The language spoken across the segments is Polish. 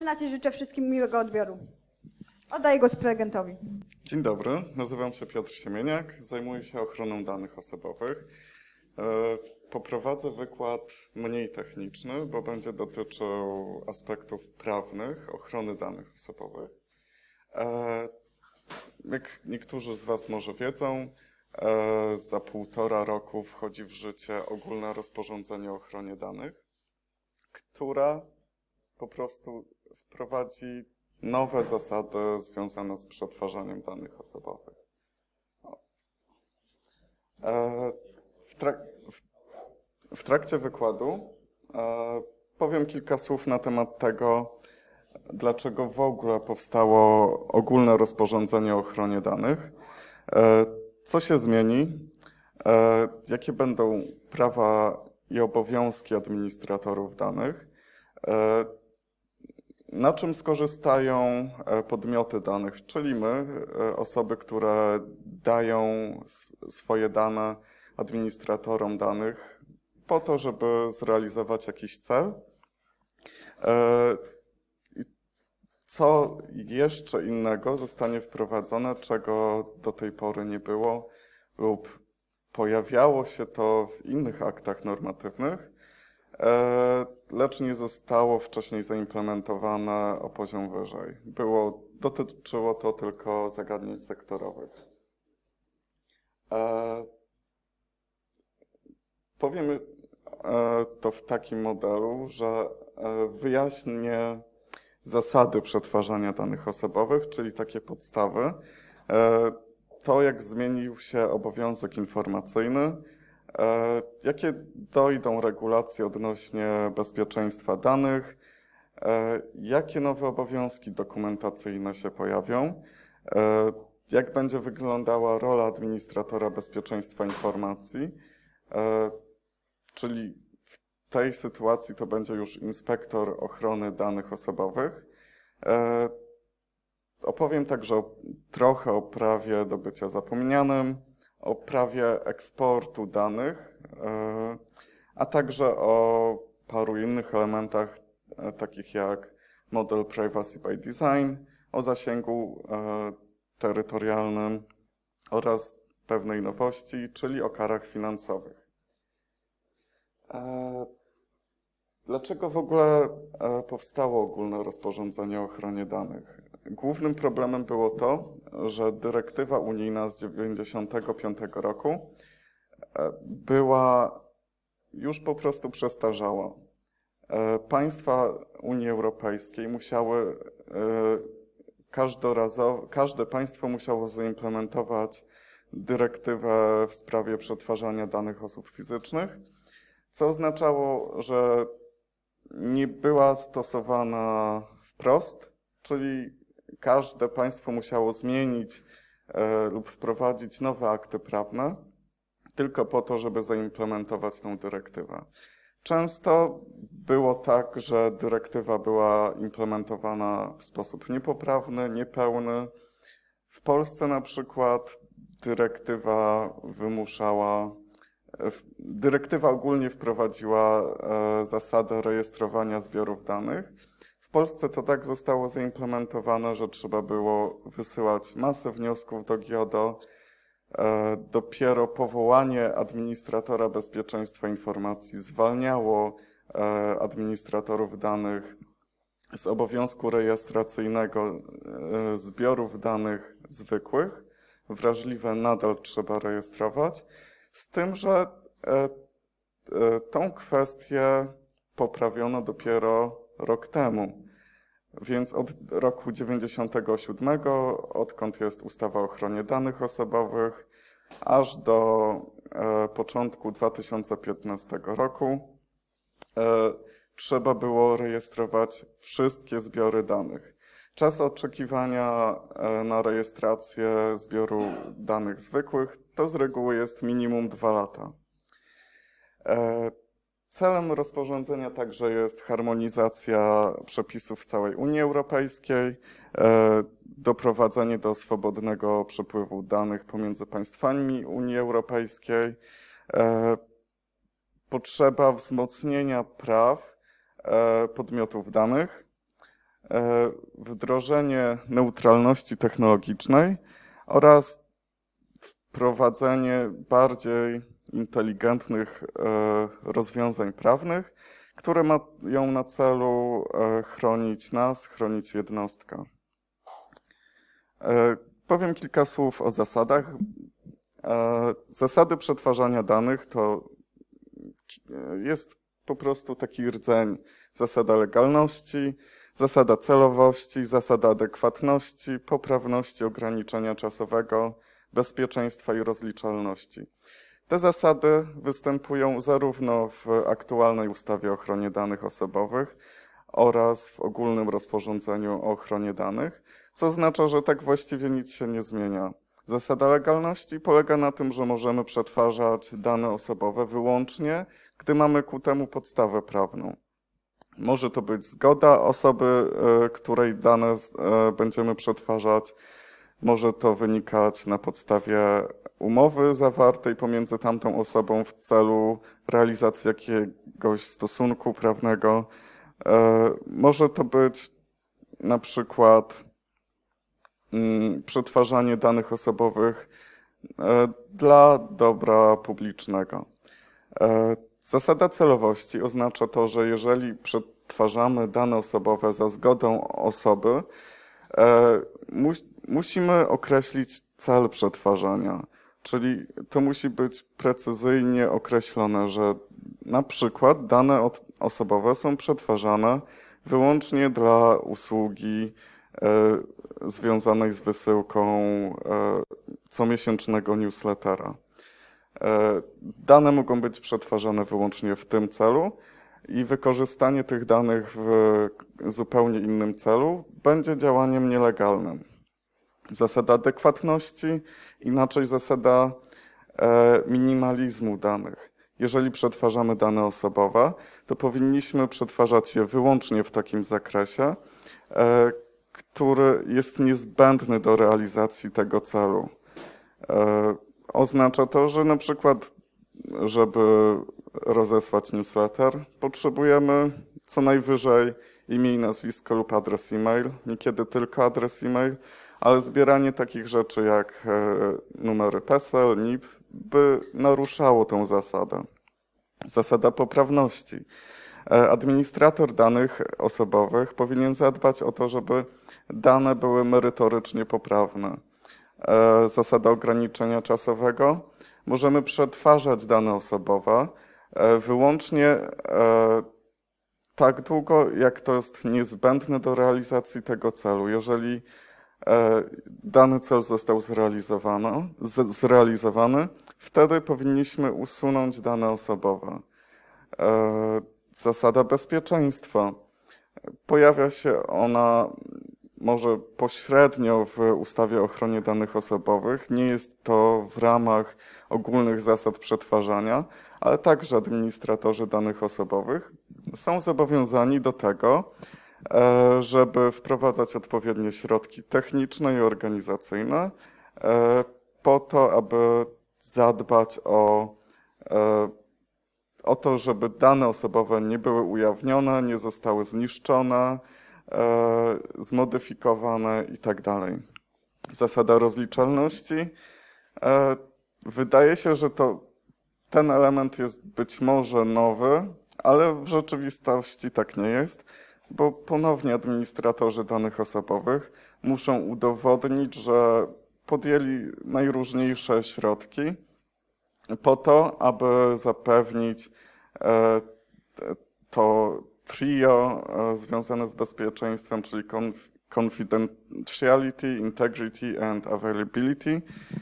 Znaczy, życzę wszystkim miłego odbioru. Oddaję głos prelegentowi. Dzień dobry, nazywam się Piotr Siemieniak, zajmuję się ochroną danych osobowych. Poprowadzę wykład mniej techniczny, bo będzie dotyczył aspektów prawnych ochrony danych osobowych. Jak niektórzy z Was może wiedzą, za 1,5 roku wchodzi w życie ogólne rozporządzenie o ochronie danych, która po prostu wprowadzi nowe zasady związane z przetwarzaniem danych osobowych. W trakcie wykładu powiem kilka słów na temat tego, dlaczego w ogóle powstało ogólne rozporządzenie o ochronie danych, co się zmieni, jakie będą prawa i obowiązki administratorów danych, na czym skorzystają podmioty danych, czyli my, osoby, które dają swoje dane administratorom danych po to, żeby zrealizować jakiś cel. Co jeszcze innego zostanie wprowadzone, czego do tej pory nie było lub pojawiało się to w innych aktach normatywnych, lecz nie zostało wcześniej zaimplementowane o poziom wyżej. Dotyczyło to tylko zagadnień sektorowych. Powiem to w takim modelu, że wyjaśnię zasady przetwarzania danych osobowych, czyli takie podstawy, to jak zmienił się obowiązek informacyjny, jakie dojdą regulacje odnośnie bezpieczeństwa danych, jakie nowe obowiązki dokumentacyjne się pojawią, jak będzie wyglądała rola administratora bezpieczeństwa informacji, czyli w tej sytuacji to będzie już inspektor ochrony danych osobowych. Opowiem także trochę o prawie do bycia zapomnianym, o prawie eksportu danych, a także o paru innych elementach, takich jak model Privacy by Design, o zasięgu terytorialnym oraz pewnej nowości, czyli o karach finansowych. Dlaczego w ogóle powstało ogólne rozporządzenie o ochronie danych? Głównym problemem było to, że dyrektywa unijna z 1995 roku była już po prostu przestarzała. Państwa Unii Europejskiej musiały każde państwo musiało zaimplementować dyrektywę w sprawie przetwarzania danych osób fizycznych, co oznaczało, że nie była stosowana wprost, czyli każde państwo musiało zmienić lub wprowadzić nowe akty prawne tylko po to, żeby zaimplementować tę dyrektywę. Często było tak, że dyrektywa była implementowana w sposób niepoprawny, niepełny. W Polsce na przykład dyrektywa ogólnie wprowadziła zasadę rejestrowania zbiorów danych. W Polsce to tak zostało zaimplementowane, że trzeba było wysyłać masę wniosków do GIODO. Dopiero powołanie administratora bezpieczeństwa informacji zwalniało administratorów danych z obowiązku rejestracyjnego zbiorów danych zwykłych. Wrażliwe nadal trzeba rejestrować, z tym, że tą kwestię poprawiono dopiero rok temu. Więc od roku 1997, odkąd jest ustawa o ochronie danych osobowych, aż do początku 2015 roku trzeba było rejestrować wszystkie zbiory danych. Czas oczekiwania na rejestrację zbioru danych zwykłych to z reguły jest minimum 2 lata. Celem rozporządzenia także jest harmonizacja przepisów w całej Unii Europejskiej, doprowadzenie do swobodnego przepływu danych pomiędzy państwami Unii Europejskiej, potrzeba wzmocnienia praw podmiotów danych, wdrożenie neutralności technologicznej oraz wprowadzenie bardziej inteligentnych rozwiązań prawnych, które mają na celu chronić nas, chronić jednostkę. Powiem kilka słów o zasadach. Zasady przetwarzania danych to jest po prostu taki rdzeń: zasada legalności, zasada celowości, zasada adekwatności, poprawności, ograniczenia czasowego, bezpieczeństwa i rozliczalności. Te zasady występują zarówno w aktualnej ustawie o ochronie danych osobowych oraz w ogólnym rozporządzeniu o ochronie danych, co oznacza, że tak właściwie nic się nie zmienia. Zasada legalności polega na tym, że możemy przetwarzać dane osobowe wyłącznie, gdy mamy ku temu podstawę prawną. Może to być zgoda osoby, której dane będziemy przetwarzać. Może to wynikać na podstawie umowy zawartej pomiędzy tamtą osobą w celu realizacji jakiegoś stosunku prawnego. Może to być na przykład przetwarzanie danych osobowych dla dobra publicznego. Zasada celowości oznacza to, że jeżeli przetwarzamy dane osobowe za zgodą osoby, musimy określić cel przetwarzania, czyli to musi być precyzyjnie określone, że na przykład dane osobowe są przetwarzane wyłącznie dla usługi związanej z wysyłką comiesięcznego newslettera. Dane mogą być przetwarzane wyłącznie w tym celu i wykorzystanie tych danych w zupełnie innym celu będzie działaniem nielegalnym. Zasada adekwatności, inaczej zasada minimalizmu danych. Jeżeli przetwarzamy dane osobowe, to powinniśmy przetwarzać je wyłącznie w takim zakresie, który jest niezbędny do realizacji tego celu. Oznacza to, że na przykład, żeby rozesłać newsletter, potrzebujemy co najwyżej imię i nazwisko lub adres e-mail, niekiedy tylko adres e-mail, ale zbieranie takich rzeczy jak numery PESEL, NIP by naruszało tę zasadę. Zasada poprawności. Administrator danych osobowych powinien zadbać o to, żeby dane były merytorycznie poprawne. Zasada ograniczenia czasowego. Możemy przetwarzać dane osobowe wyłącznie tak długo, jak to jest niezbędne do realizacji tego celu. Jeżeli dany cel został zrealizowany, wtedy powinniśmy usunąć dane osobowe. Zasada bezpieczeństwa. Pojawia się ona może pośrednio w ustawie o ochronie danych osobowych. Nie jest to w ramach ogólnych zasad przetwarzania, ale także administratorzy danych osobowych są zobowiązani do tego, żeby wprowadzać odpowiednie środki techniczne i organizacyjne po to, aby zadbać o to, żeby dane osobowe nie były ujawnione, nie zostały zniszczone, zmodyfikowane itd. Zasada rozliczalności. Wydaje się, że ten element jest być może nowy, ale w rzeczywistości tak nie jest, bo ponownie administratorzy danych osobowych muszą udowodnić, że podjęli najróżniejsze środki po to, aby zapewnić to trio związane z bezpieczeństwem, czyli confidentiality, integrity and availability,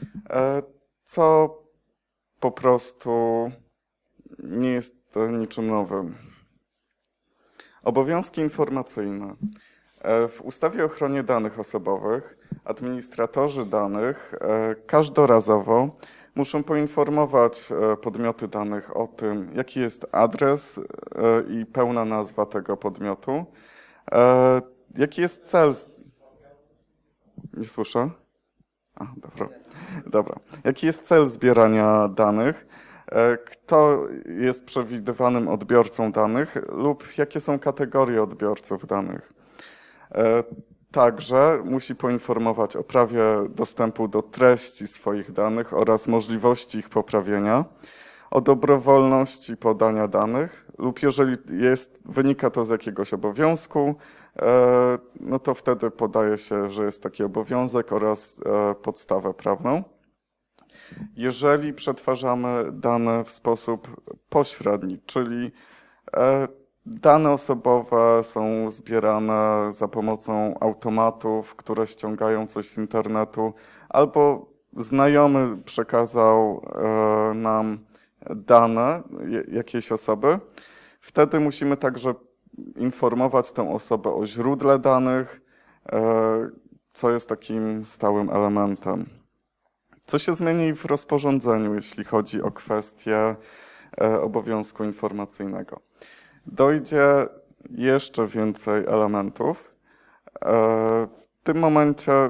co po prostu nie jest niczym nowym. Obowiązki informacyjne. W ustawie o ochronie danych osobowych administratorzy danych każdorazowo muszą poinformować podmioty danych o tym, jaki jest adres i pełna nazwa tego podmiotu, jaki jest cel. Nie słyszę? A, dobra. Jaki jest cel zbierania danych, kto jest przewidywanym odbiorcą danych lub jakie są kategorie odbiorców danych. Także musi poinformować o prawie dostępu do treści swoich danych oraz możliwości ich poprawienia, o dobrowolności podania danych lub jeżeli wynika to z jakiegoś obowiązku, no to wtedy podaje się, że jest taki obowiązek oraz podstawę prawną. Jeżeli przetwarzamy dane w sposób pośredni, czyli dane osobowe są zbierane za pomocą automatów, które ściągają coś z internetu, albo znajomy przekazał nam dane jakiejś osoby, wtedy musimy także informować tę osobę o źródle danych, co jest takim stałym elementem. Co się zmieni w rozporządzeniu, jeśli chodzi o kwestię obowiązku informacyjnego? Dojdzie jeszcze więcej elementów. W tym momencie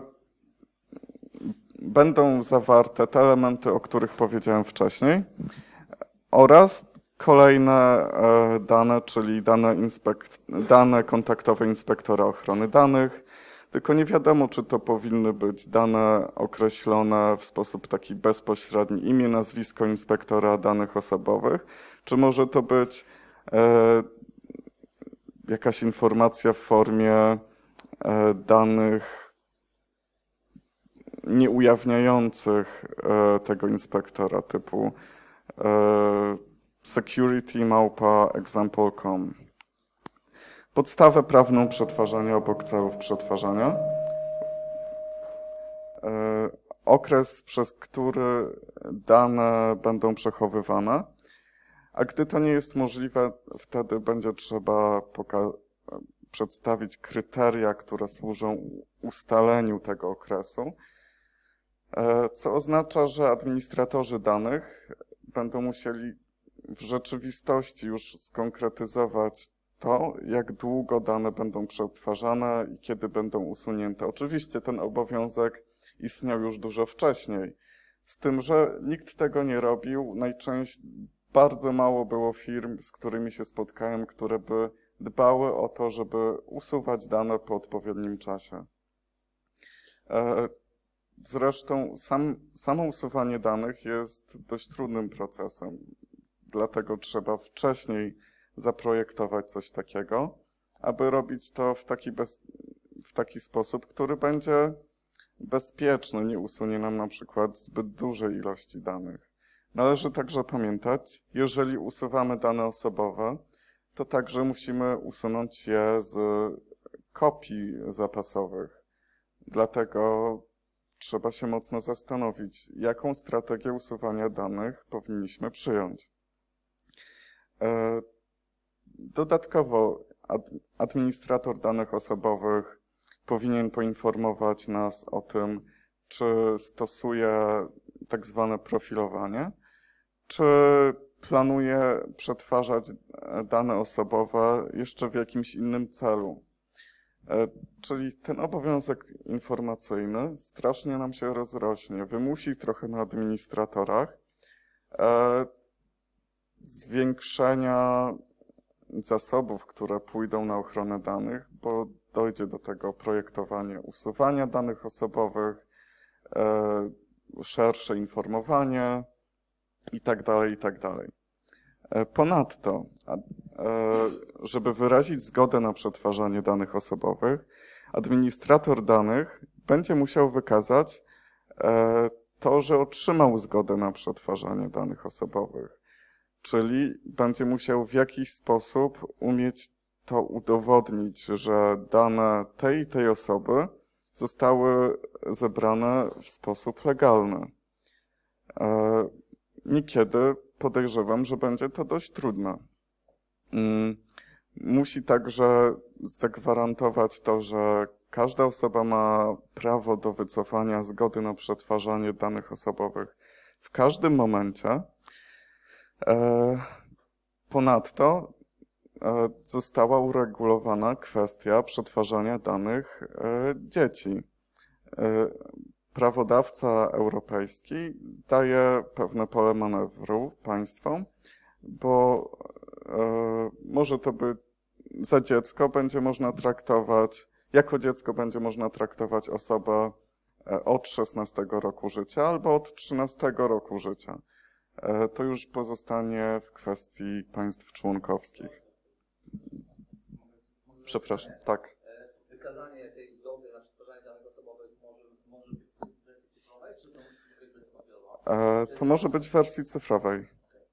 będą zawarte te elementy, o których powiedziałem wcześniej, oraz kolejne dane, czyli dane kontaktowe inspektora ochrony danych, tylko nie wiadomo, czy to powinny być dane określone w sposób taki bezpośredni, imię, nazwisko inspektora danych osobowych, czy może to być jakaś informacja w formie danych nieujawniających tego inspektora, typu security@example.com. Podstawę prawną przetwarzania obok celów przetwarzania. Okres, przez który dane będą przechowywane. A gdy to nie jest możliwe, wtedy będzie trzeba przedstawić kryteria, które służą ustaleniu tego okresu, co oznacza, że administratorzy danych będą musieli w rzeczywistości już skonkretyzować to, jak długo dane będą przetwarzane i kiedy będą usunięte. Oczywiście ten obowiązek istniał już dużo wcześniej, z tym, że nikt tego nie robił. Najczęściej bardzo mało było firm, z którymi się spotkałem, które by dbały o to, żeby usuwać dane po odpowiednim czasie. Zresztą samo usuwanie danych jest dość trudnym procesem, dlatego trzeba wcześniej zaprojektować coś takiego, aby robić to w taki sposób, który będzie bezpieczny, nie usunie nam na przykład zbyt dużej ilości danych. Należy także pamiętać, jeżeli usuwamy dane osobowe, to także musimy usunąć je z kopii zapasowych. Dlatego trzeba się mocno zastanowić, jaką strategię usuwania danych powinniśmy przyjąć. Dodatkowo administrator danych osobowych powinien poinformować nas o tym, czy stosuje tak zwane profilowanie, czy planuje przetwarzać dane osobowe jeszcze w jakimś innym celu. Czyli ten obowiązek informacyjny strasznie nam się rozrośnie, wymusi trochę na administratorach zwiększenia zasobów, które pójdą na ochronę danych, bo dojdzie do tego projektowanie usuwania danych osobowych, szersze informowanie itd., itd. Ponadto, żeby wyrazić zgodę na przetwarzanie danych osobowych, administrator danych będzie musiał wykazać to, że otrzymał zgodę na przetwarzanie danych osobowych. Czyli będzie musiał w jakiś sposób umieć to udowodnić, że dane tej i tej osoby zostały zebrane w sposób legalny. Niekiedy podejrzewam, że będzie to dość trudne. Musi także zagwarantować to, że każda osoba ma prawo do wycofania zgody na przetwarzanie danych osobowych w każdym momencie. Ponadto została uregulowana kwestia przetwarzania danych dzieci. Prawodawca europejski daje pewne pole manewru państwom, bo może to być za dziecko będzie można traktować jako dziecko będzie można traktować osobę od 16 roku życia albo od 13 roku życia. To już pozostanie w kwestii państw członkowskich. Przepraszam, tak. Wykazanie tej zgody na przetwarzanie danych osobowych może być w wersji cyfrowej, czy to musi być wersja papierowa? To może być w wersji cyfrowej.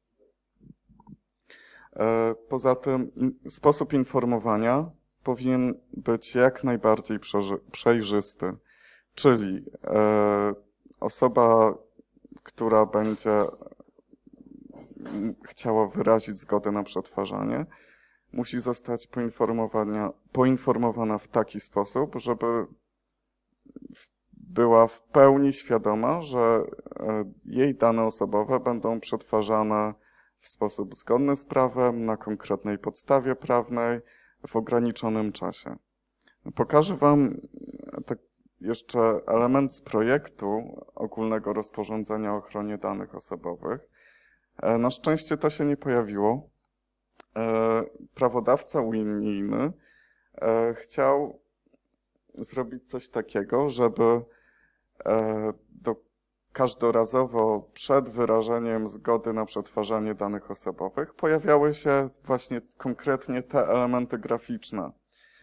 Poza tym sposób informowania powinien być jak najbardziej przejrzysty. Czyli osoba, która będzie chciała wyrazić zgodę na przetwarzanie, musi zostać poinformowana w taki sposób, żeby była w pełni świadoma, że jej dane osobowe będą przetwarzane w sposób zgodny z prawem, na konkretnej podstawie prawnej, w ograniczonym czasie. Pokażę Wam tak jeszcze element z projektu ogólnego rozporządzenia o ochronie danych osobowych. Na szczęście to się nie pojawiło. Prawodawca unijny chciał zrobić coś takiego, żeby każdorazowo przed wyrażeniem zgody na przetwarzanie danych osobowych pojawiały się właśnie konkretnie te elementy graficzne.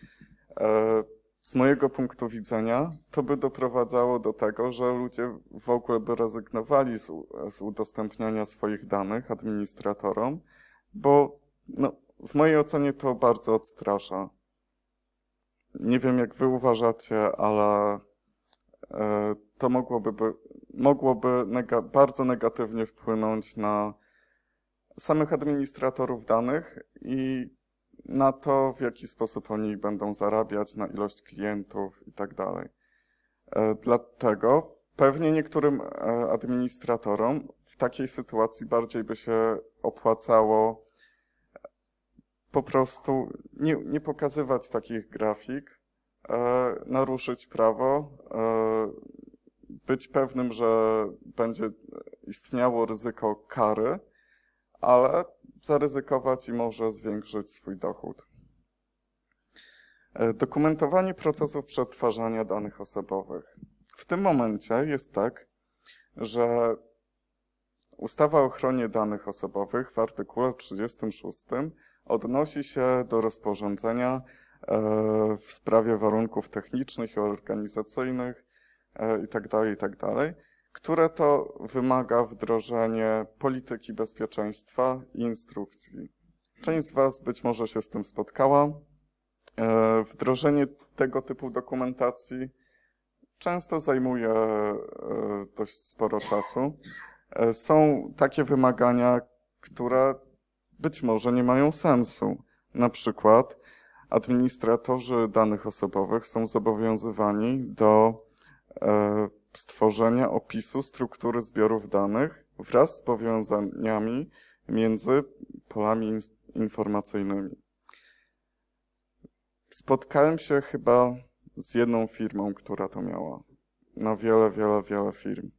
Z mojego punktu widzenia to by doprowadzało do tego, że ludzie w ogóle by rezygnowali z udostępniania swoich danych administratorom, bo no, w mojej ocenie to bardzo odstrasza. Nie wiem, jak wy uważacie, ale to mogłoby bardzo negatywnie wpłynąć na samych administratorów danych i na to, w jaki sposób oni będą zarabiać, na ilość klientów i tak dalej. Dlatego pewnie niektórym administratorom w takiej sytuacji bardziej by się opłacało po prostu nie pokazywać takich grafik, naruszyć prawo, być pewnym, że będzie istniało ryzyko kary, ale zaryzykować i może zwiększyć swój dochód. Dokumentowanie procesów przetwarzania danych osobowych. W tym momencie jest tak, że ustawa o ochronie danych osobowych w artykule 36 odnosi się do rozporządzenia w sprawie warunków technicznych i organizacyjnych itd., które to wymaga wdrożenia polityki bezpieczeństwa i instrukcji. Część z Was być może się z tym spotkała. Wdrożenie tego typu dokumentacji często zajmuje dość sporo czasu. Są takie wymagania, które być może nie mają sensu. Na przykład administratorzy danych osobowych są zobowiązywani do stworzenia opisu struktury zbiorów danych wraz z powiązaniami między polami informacyjnymi. Spotkałem się chyba z jedną firmą, która to miała. Na wiele firm.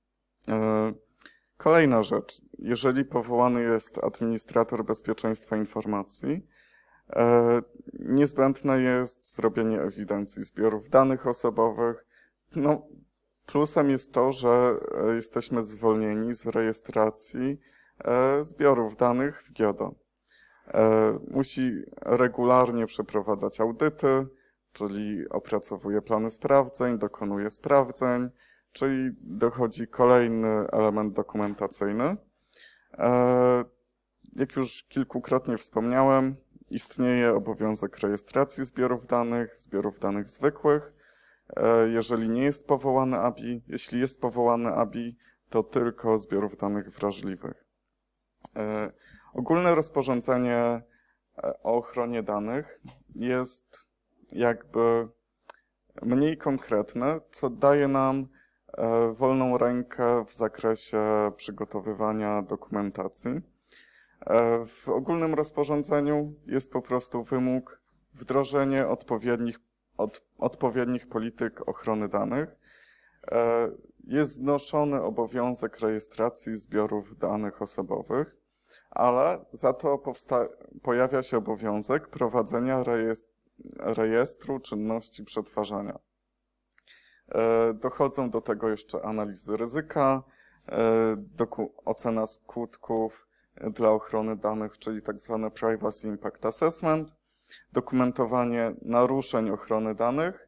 Kolejna rzecz. Jeżeli powołany jest administrator bezpieczeństwa informacji, niezbędne jest zrobienie ewidencji zbiorów danych osobowych. No, plusem jest to, że jesteśmy zwolnieni z rejestracji zbiorów danych w GIODO. Musi regularnie przeprowadzać audyty, czyli opracowuje plany sprawdzeń, dokonuje sprawdzeń, czyli dochodzi kolejny element dokumentacyjny. Jak już kilkukrotnie wspomniałem, istnieje obowiązek rejestracji zbiorów danych zwykłych. Jeżeli nie jest powołany ABI, jeśli jest powołany ABI, to tylko zbiorów danych wrażliwych. Ogólne rozporządzenie o ochronie danych jest jakby mniej konkretne, co daje nam wolną rękę w zakresie przygotowywania dokumentacji. W ogólnym rozporządzeniu jest po prostu wymóg wdrożenia odpowiednich polityk ochrony danych. Jest znoszony obowiązek rejestracji zbiorów danych osobowych, ale za to pojawia się obowiązek prowadzenia rejestru, czynności przetwarzania. Dochodzą do tego jeszcze analizy ryzyka, ocena skutków dla ochrony danych, czyli tak zwane Privacy Impact Assessment, dokumentowanie naruszeń ochrony danych,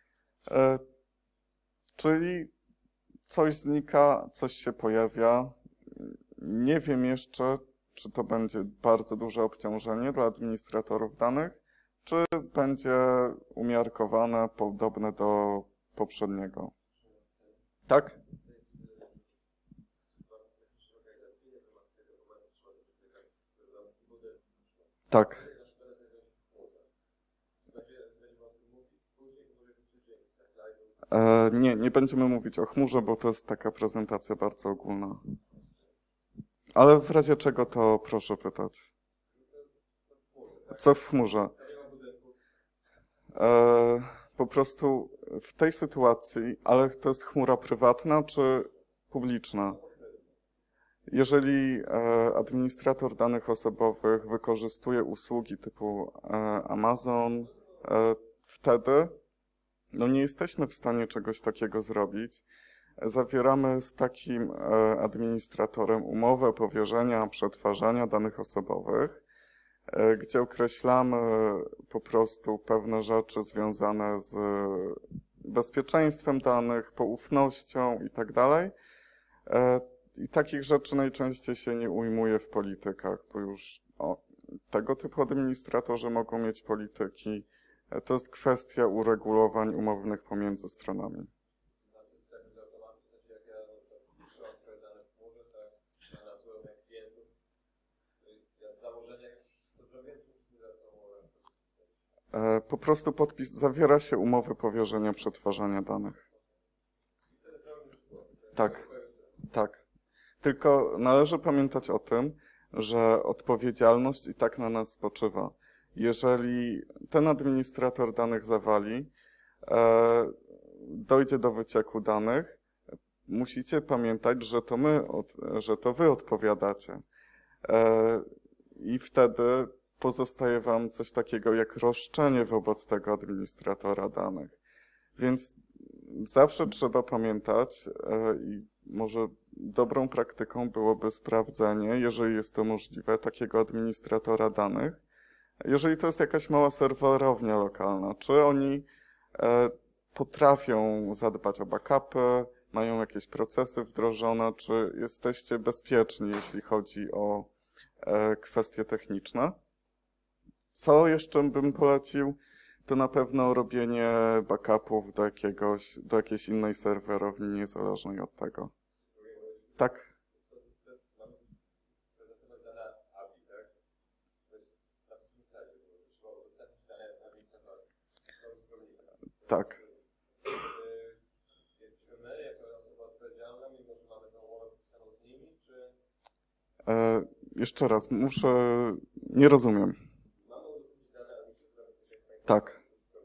czyli coś znika, coś się pojawia. Nie wiem jeszcze, czy to będzie bardzo duże obciążenie dla administratorów danych, czy będzie umiarkowane, podobne do poprzedniego. Tak? Tak. Nie będziemy mówić o chmurze, bo to jest taka prezentacja bardzo ogólna. Ale w razie czego to proszę pytać. Co w chmurze? Po prostu w tej sytuacji, ale to jest chmura prywatna czy publiczna? Jeżeli administrator danych osobowych wykorzystuje usługi typu Amazon, wtedy nie jesteśmy w stanie czegoś takiego zrobić. Zawieramy z takim administratorem umowę powierzenia przetwarzania danych osobowych, gdzie określamy po prostu pewne rzeczy związane z bezpieczeństwem danych, poufnością itd. I takich rzeczy najczęściej się nie ujmuje w politykach, bo już tego typu administratorzy mogą mieć polityki. To jest kwestia uregulowań umownych pomiędzy stronami. Po prostu zawiera się umowy powierzenia przetwarzania danych. Tak, tak. Tylko należy pamiętać o tym, że odpowiedzialność i tak na nas spoczywa. Jeżeli ten administrator danych zawali, dojdzie do wycieku danych, musicie pamiętać, że to wy odpowiadacie. I wtedy pozostaje wam coś takiego jak roszczenie wobec tego administratora danych. Więc zawsze trzeba pamiętać i może dobrą praktyką byłoby sprawdzenie, jeżeli jest to możliwe, takiego administratora danych. Jeżeli to jest jakaś mała serwerownia lokalna, czy oni potrafią zadbać o backupy, mają jakieś procesy wdrożone, czy jesteście bezpieczni, jeśli chodzi o kwestie techniczne. Co jeszcze bym polecił, to na pewno robienie backupów do jakiejś innej serwerowni, niezależnej od tego. Tak? Tak. Jeszcze raz, nie rozumiem. Tak.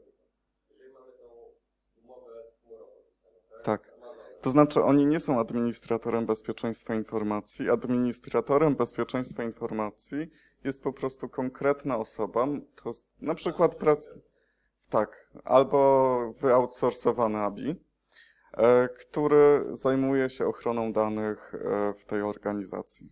Tak. To znaczy, oni nie są administratorem bezpieczeństwa informacji. Administratorem bezpieczeństwa informacji jest po prostu konkretna osoba, to jest na przykład tak, albo wyoutsourcowany ABI, który zajmuje się ochroną danych w tej organizacji.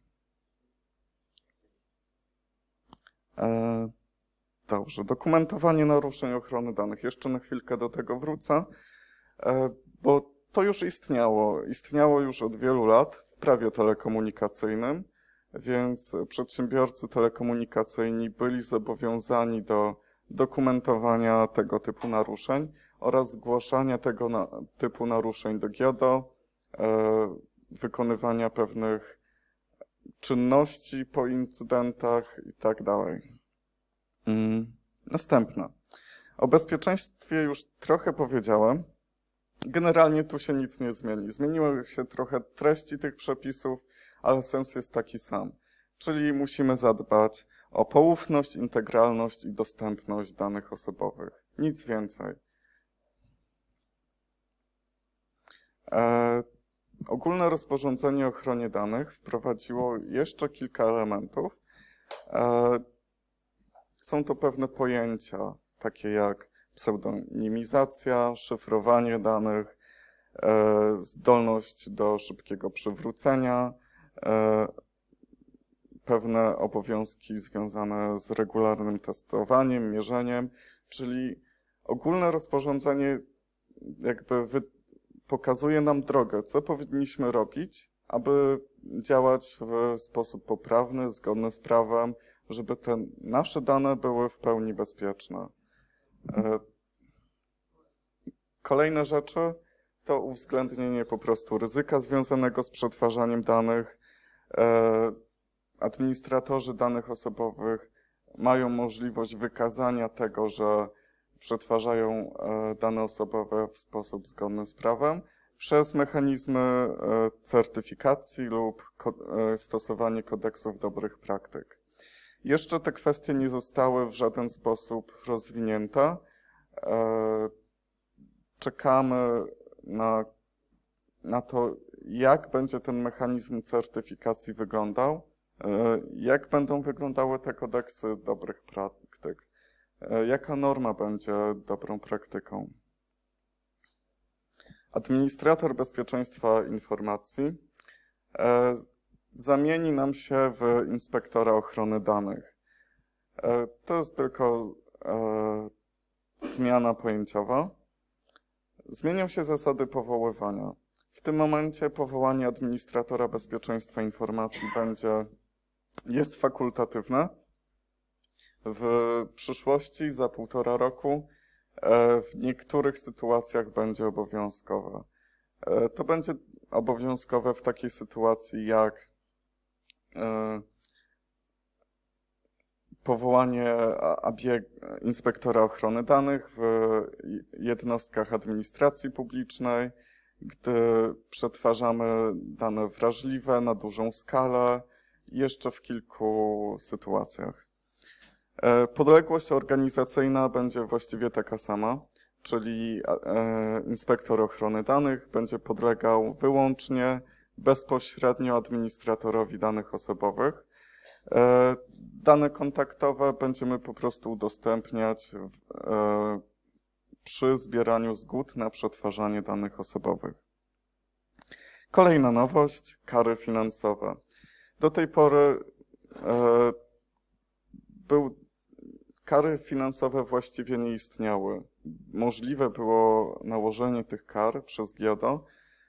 Dobrze, dokumentowanie naruszeń ochrony danych. Jeszcze na chwilkę do tego wrócę, bo to już istniało. Istniało już od wielu lat w prawie telekomunikacyjnym, więc przedsiębiorcy telekomunikacyjni byli zobowiązani do dokumentowania tego typu naruszeń oraz zgłaszania tego typu naruszeń do GIODO, wykonywania pewnych czynności po incydentach i tak dalej. Następne. O bezpieczeństwie już trochę powiedziałem. Generalnie tu się nic nie zmieni. Zmieniły się trochę treści tych przepisów, ale sens jest taki sam. Czyli musimy zadbać o poufność, integralność i dostępność danych osobowych. Nic więcej. Ogólne rozporządzenie o ochronie danych wprowadziło jeszcze kilka elementów. Są to pewne pojęcia, takie jak pseudonimizacja, szyfrowanie danych, zdolność do szybkiego przywrócenia, pewne obowiązki związane z regularnym testowaniem, mierzeniem, czyli ogólne rozporządzenie jakby pokazuje nam drogę, co powinniśmy robić, aby działać w sposób poprawny, zgodny z prawem, żeby te nasze dane były w pełni bezpieczne. Kolejne rzeczy to uwzględnienie po prostu ryzyka związanego z przetwarzaniem danych. Administratorzy danych osobowych mają możliwość wykazania tego, że przetwarzają dane osobowe w sposób zgodny z prawem przez mechanizmy certyfikacji lub stosowanie kodeksów dobrych praktyk. Jeszcze te kwestie nie zostały w żaden sposób rozwinięte. Czekamy na to, jak będzie ten mechanizm certyfikacji wyglądał, jak będą wyglądały te kodeksy dobrych praktyk, jaka norma będzie dobrą praktyką. Administrator bezpieczeństwa informacji zamieni nam się w inspektora ochrony danych. To jest tylko zmiana pojęciowa. Zmienią się zasady powoływania. W tym momencie powołanie administratora bezpieczeństwa informacji jest fakultatywne. W przyszłości, za 1,5 roku, w niektórych sytuacjach będzie obowiązkowe. To będzie obowiązkowe w takiej sytuacji jak powołanie inspektora ochrony danych w jednostkach administracji publicznej, gdy przetwarzamy dane wrażliwe na dużą skalę, jeszcze w kilku sytuacjach. Podległość organizacyjna będzie właściwie taka sama, czyli inspektor ochrony danych będzie podlegał wyłącznie bezpośrednio administratorowi danych osobowych. Dane kontaktowe będziemy po prostu udostępniać przy zbieraniu zgód na przetwarzanie danych osobowych. Kolejna nowość, kary finansowe. Do tej pory kary finansowe właściwie nie istniały. Możliwe było nałożenie tych kar przez GIODO,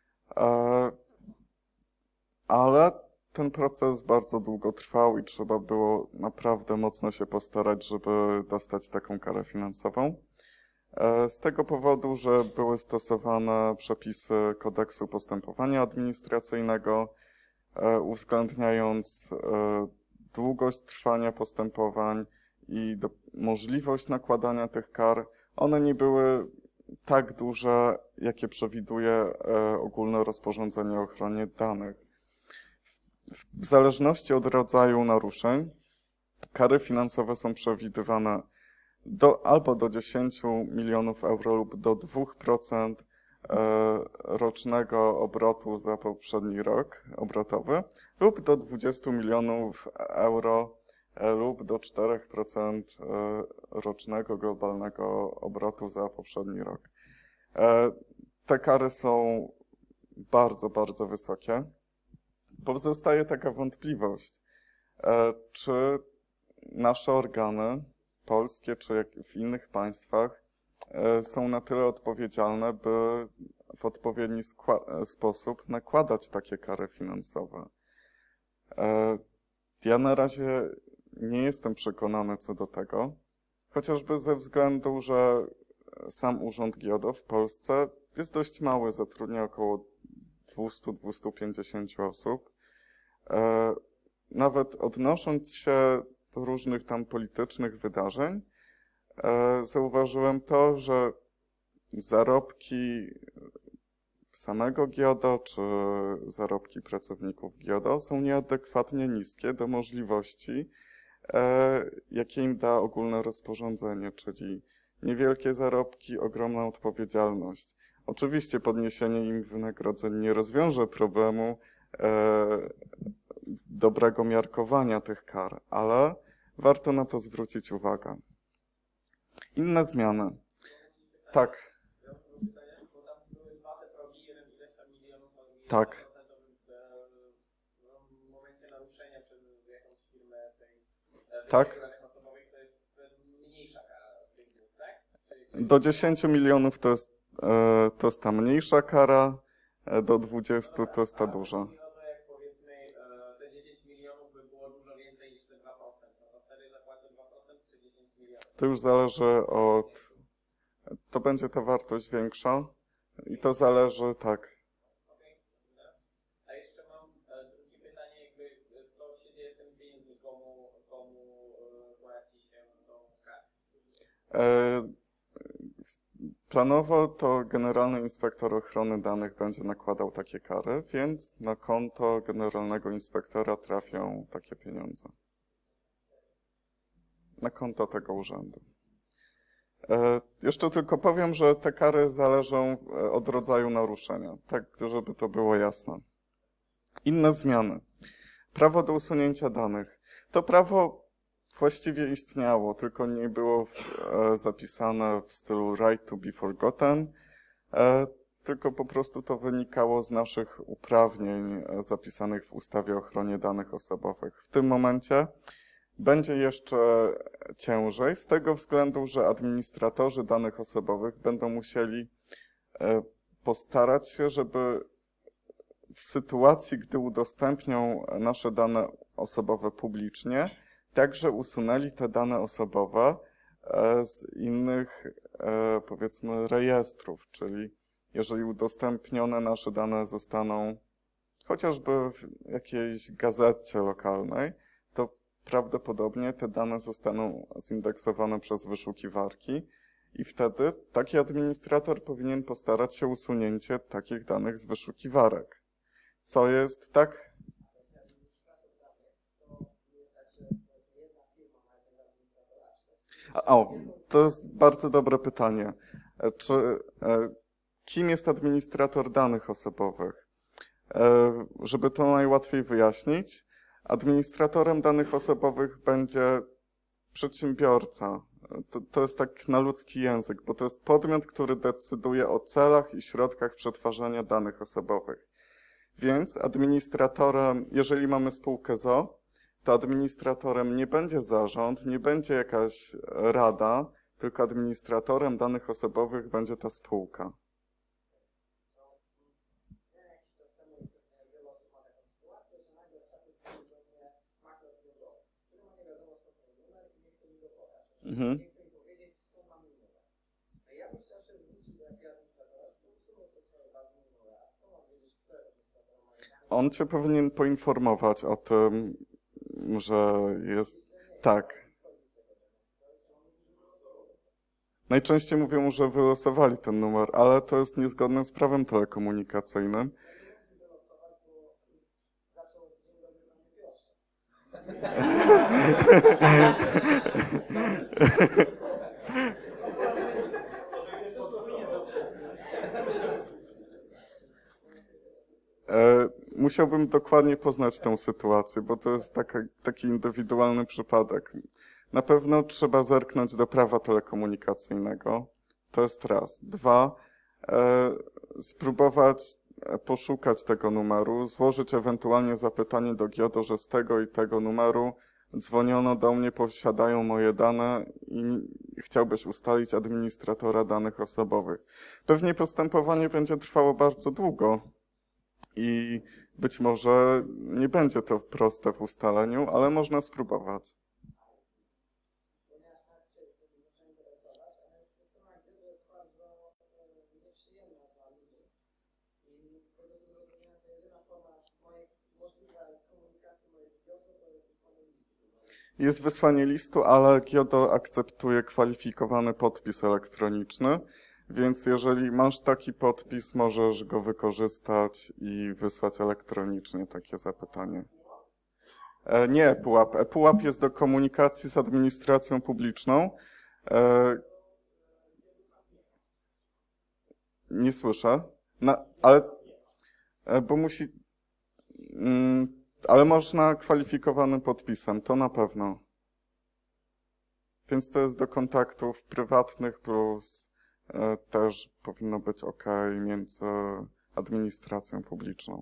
ale ten proces bardzo długo trwał i trzeba było naprawdę mocno się postarać, żeby dostać taką karę finansową. Z tego powodu, że były stosowane przepisy Kodeksu Postępowania Administracyjnego, uwzględniając długość trwania postępowań i możliwość nakładania tych kar, one nie były tak duże, jakie przewiduje ogólne rozporządzenie o ochronie danych. W zależności od rodzaju naruszeń, kary finansowe są przewidywane albo do 10 milionów euro lub do 2% rocznego obrotu za poprzedni rok obrotowy lub do 20 milionów euro lub do 4% rocznego globalnego obrotu za poprzedni rok. Te kary są bardzo, bardzo wysokie. Pozostaje taka wątpliwość, czy nasze organy polskie, czy jak w innych państwach są na tyle odpowiedzialne, by w odpowiedni sposób nakładać takie kary finansowe. Ja na razie nie jestem przekonany co do tego, chociażby ze względu, że sam Urząd GIODO w Polsce jest dość mały, zatrudnia około 200-250 osób. Nawet odnosząc się do różnych tam politycznych wydarzeń, zauważyłem to, że zarobki samego GIODO czy zarobki pracowników GIODO są nieadekwatnie niskie do możliwości, jakie im da ogólne rozporządzenie, czyli niewielkie zarobki, ogromna odpowiedzialność. Oczywiście podniesienie im wynagrodzeń nie rozwiąże problemu dobrego miarkowania tych kar, ale warto na to zwrócić uwagę. Inne zmiany. Tak. Tak. W momencie naruszenia przez jakąś firmę Tak. danych osobowych to jest mniejsza kara z tych dwóch, tak? Do 10 milionów to jest ta mniejsza kara, do 20 to jest ta duża. Chodzi o to, jak powiedzmy te 10 milionów by było dużo więcej niż te 2%, no to wtedy zapłacę 2% czy 10 milionów? To już zależy od... To będzie ta wartość większa i to zależy, tak. A jeszcze mam drugie pytanie, jakby co się dzieje z tym pieniędzmi, komu płaci się tą karę? Planowo to Generalny Inspektor Ochrony Danych będzie nakładał takie kary, więc na konto Generalnego Inspektora trafią takie pieniądze. Na konto tego urzędu. Jeszcze tylko powiem, że te kary zależą od rodzaju naruszenia, tak żeby to było jasne. Inne zmiany. Prawo do usunięcia danych. To prawo właściwie istniało, tylko nie było zapisane w stylu right to be forgotten, tylko po prostu to wynikało z naszych uprawnień zapisanych w ustawie o ochronie danych osobowych. W tym momencie będzie jeszcze ciężej, z tego względu, że administratorzy danych osobowych będą musieli postarać się, żeby w sytuacji, gdy udostępnią nasze dane osobowe publicznie, także usunęli te dane osobowe z innych, powiedzmy, rejestrów, czyli jeżeli udostępnione nasze dane zostaną chociażby w jakiejś gazecie lokalnej, to prawdopodobnie te dane zostaną zindeksowane przez wyszukiwarki i wtedy taki administrator powinien postarać się o usunięcie takich danych z wyszukiwarek. Co jest, tak? O, to jest bardzo dobre pytanie. Kim jest administrator danych osobowych? Żeby to najłatwiej wyjaśnić, administratorem danych osobowych będzie przedsiębiorca. To jest tak na ludzki język, bo to jest podmiot, który decyduje o celach i środkach przetwarzania danych osobowych. Więc administratorem, jeżeli mamy spółkę z o.o., to administratorem nie będzie zarząd, nie będzie jakaś rada, tylko administratorem danych osobowych będzie ta spółka. Mhm. On cię powinien poinformować o tym, że jest... Tak. Najczęściej mówią, że wylosowali ten numer, ale to jest niezgodne z prawem telekomunikacyjnym. Musiałbym dokładnie poznać tę sytuację, bo to jest taki indywidualny przypadek. Na pewno trzeba zerknąć do prawa telekomunikacyjnego. To jest raz. Dwa, spróbować poszukać tego numeru, złożyć ewentualnie zapytanie do GIODO, że z tego i tego numeru dzwoniono do mnie, posiadają moje dane i chciałbyś ustalić administratora danych osobowych. Pewnie postępowanie będzie trwało bardzo długo i być może nie będzie to proste w ustaleniu, ale można spróbować. Jest wysłanie listu, ale GIODO akceptuje kwalifikowany podpis elektroniczny, więc jeżeli masz taki podpis, możesz go wykorzystać i wysłać elektronicznie takie zapytanie. Nie ePUAP. ePUAP jest do komunikacji z administracją publiczną. Nie słyszę. Ale bo musi... Ale można kwalifikowanym podpisem, to na pewno. Więc to jest do kontaktów prywatnych plus też powinno być OK między administracją publiczną.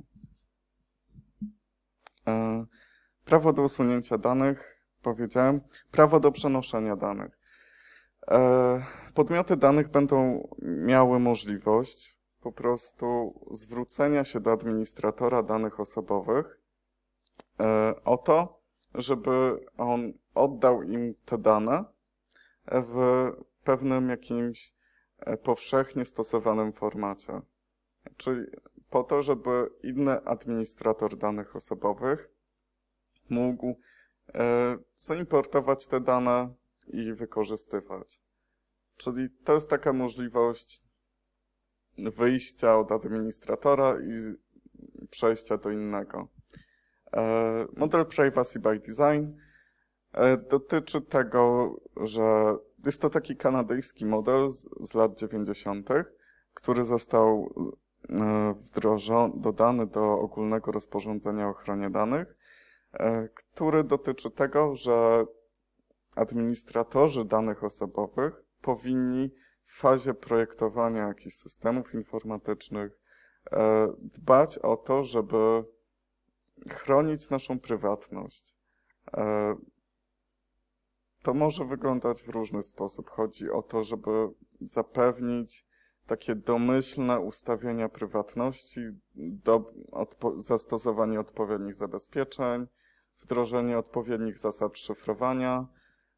Prawo do usunięcia danych, powiedziałem. Prawo do przenoszenia danych. Podmioty danych będą miały możliwość po prostu zwrócenia się do administratora danych osobowych o to, żeby on oddał im te dane w pewnym jakimś powszechnie stosowanym formacie. Czyli po to, żeby inny administrator danych osobowych mógł zaimportować te dane i wykorzystywać. Czyli to jest taka możliwość wyjścia od administratora i przejścia do innego. Model Privacy by Design dotyczy tego, że jest to taki kanadyjski model z lat 90., który został dodany do ogólnego rozporządzenia o ochronie danych, który dotyczy tego, że administratorzy danych osobowych powinni w fazie projektowania jakichś systemów informatycznych dbać o to, żeby chronić naszą prywatność. To może wyglądać w różny sposób. Chodzi o to, żeby zapewnić takie domyślne ustawienia prywatności, zastosowanie odpowiednich zabezpieczeń, wdrożenie odpowiednich zasad szyfrowania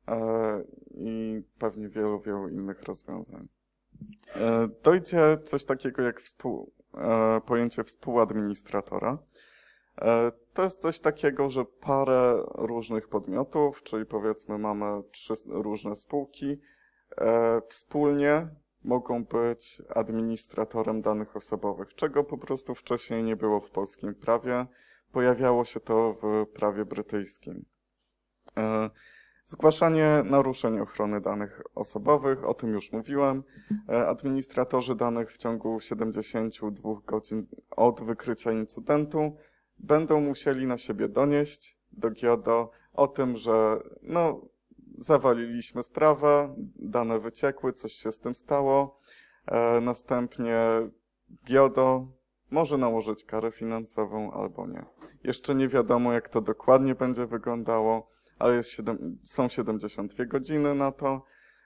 i pewnie wielu, wielu innych rozwiązań. Dojdzie coś takiego jak pojęcie współadministratora. To jest coś takiego, że parę różnych podmiotów, czyli powiedzmy mamy 3 różne spółki, wspólnie mogą być administratorem danych osobowych, czego po prostu wcześniej nie było w polskim prawie. Pojawiało się to w prawie brytyjskim. Zgłaszanie naruszeń ochrony danych osobowych, o tym już mówiłem. Administratorzy danych w ciągu 72 godzin od wykrycia incydentu będą musieli na siebie donieść do GIODO o tym, że zawaliliśmy sprawę, dane wyciekły, coś się z tym stało. Następnie GIODO może nałożyć karę finansową albo nie. Jeszcze nie wiadomo, jak to dokładnie będzie wyglądało, ale są 72 godziny na to.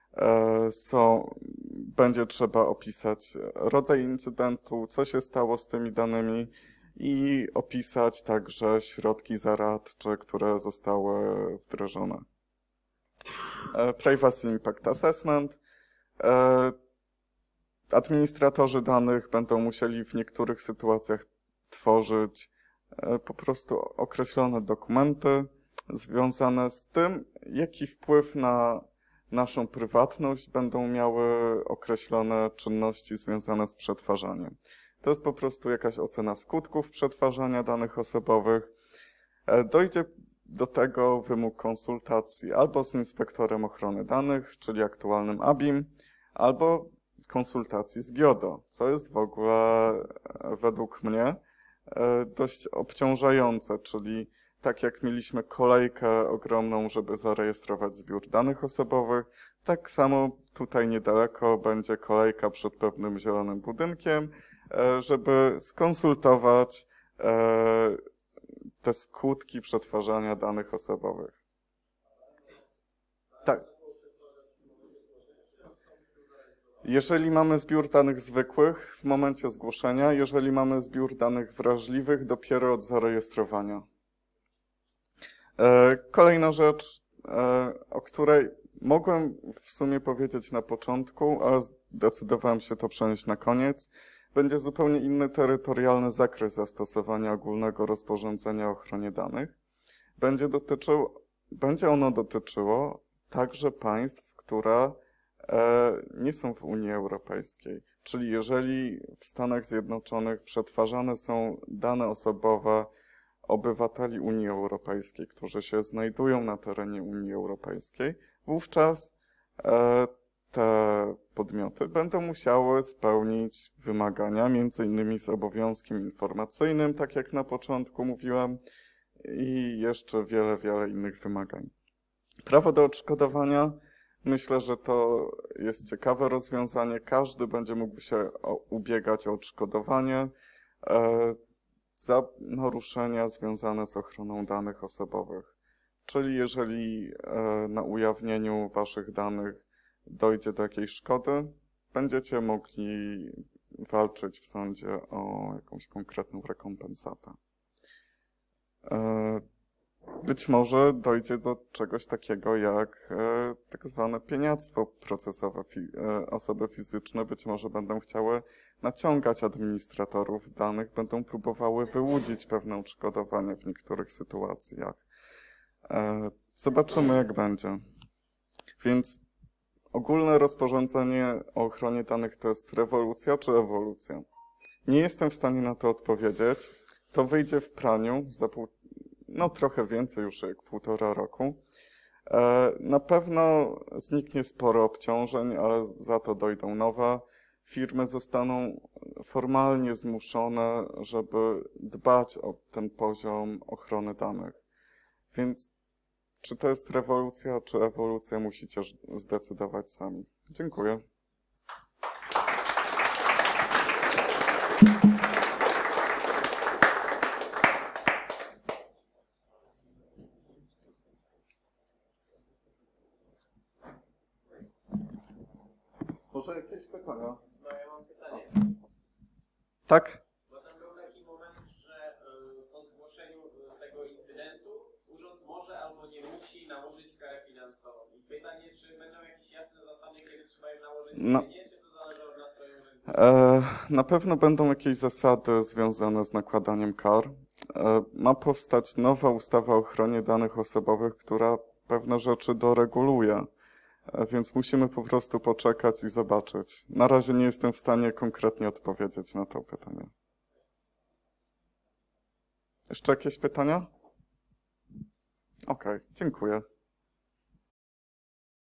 Będzie trzeba opisać rodzaj incydentu, co się stało z tymi danymi i opisać także środki zaradcze, które zostały wdrożone. Privacy Impact Assessment. Administratorzy danych będą musieli w niektórych sytuacjach tworzyć po prostu określone dokumenty związane z tym, jaki wpływ na naszą prywatność będą miały określone czynności związane z przetwarzaniem. To jest po prostu jakaś ocena skutków przetwarzania danych osobowych. Dojdzie do tego wymóg konsultacji albo z inspektorem ochrony danych, czyli aktualnym ABIM, albo konsultacji z GIODO, co jest w ogóle według mnie dość obciążające, czyli tak jak mieliśmy kolejkę ogromną, żeby zarejestrować zbiór danych osobowych, tak samo tutaj niedaleko będzie kolejka przed pewnym zielonym budynkiem, żeby skonsultować te skutki przetwarzania danych osobowych. Tak. Jeżeli mamy zbiór danych zwykłych w momencie zgłoszenia, jeżeli mamy zbiór danych wrażliwych dopiero od zarejestrowania. Kolejna rzecz, o której mogłem w sumie powiedzieć na początku, ale zdecydowałem się to przenieść na koniec, będzie zupełnie inny terytorialny zakres zastosowania ogólnego rozporządzenia o ochronie danych. Będzie ono dotyczyło także państw, które nie są w Unii Europejskiej. Czyli jeżeli w Stanach Zjednoczonych przetwarzane są dane osobowe obywateli Unii Europejskiej, którzy się znajdują na terenie Unii Europejskiej, wówczas te podmioty będą musiały spełnić wymagania, między innymi z obowiązkiem informacyjnym, tak jak na początku mówiłem, i jeszcze wiele, wiele innych wymagań. Prawo do odszkodowania Myślę, że to jest ciekawe rozwiązanie. Każdy będzie mógł się ubiegać o odszkodowanie za naruszenia związane z ochroną danych osobowych. Czyli jeżeli na ujawnieniu waszych danych dojdzie do jakiejś szkody, będziecie mogli walczyć w sądzie o jakąś konkretną rekompensatę. Być może dojdzie do czegoś takiego jak tak zwane pieniactwo procesowe. Osoby fizyczne być może będą chciały naciągać administratorów danych, będą próbowały wyłudzić pewne odszkodowanie w niektórych sytuacjach. Zobaczymy, jak będzie. Więc ogólne rozporządzenie o ochronie danych to jest rewolucja czy ewolucja? Nie jestem w stanie na to odpowiedzieć. To wyjdzie w praniu za trochę więcej już jak 1,5 roku. Na pewno zniknie sporo obciążeń, ale za to dojdą nowe. Firmy zostaną formalnie zmuszone, żeby dbać o ten poziom ochrony danych. Więc czy to jest rewolucja, czy ewolucja, musicie zdecydować sami. Dziękuję. Może jakieś pytania? No ja mam pytanie. Tak? Bo tam był taki moment, że po zgłoszeniu tego incydentu urząd może albo nie musi nałożyć karę finansową. I pytanie, czy będą jakieś jasne zasady, kiedy trzeba im nałożyć, czy nie, czy to zależy od nastroju urzędu? Na pewno będą jakieś zasady związane z nakładaniem kar. Ma powstać nowa ustawa o ochronie danych osobowych, która pewne rzeczy doreguluje. Więc musimy po prostu poczekać i zobaczyć. Na razie nie jestem w stanie konkretnie odpowiedzieć na to pytanie. Jeszcze jakieś pytania? Okej, dziękuję.